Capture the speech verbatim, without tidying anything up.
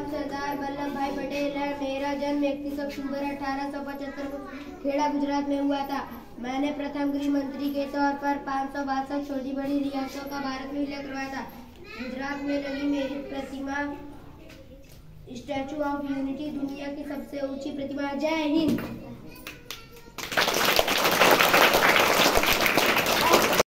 नाम सरदार वल्लभ भाई पटेल है। मेरा जन्म इकतीस अक्टूबर अठारह सौ पचहत्तर को खेड़ा गुजरात में हुआ था। मैंने प्रथम गृह मंत्री के तौर पर पाँच सौ बासठ छोटी बड़ी रियासतों का भारत में विलय करवाया था। गुजरात में लगी मेरी प्रतिमा स्टैचू ऑफ यूनिटी दुनिया की सबसे ऊंची प्रतिमा। जय हिंद।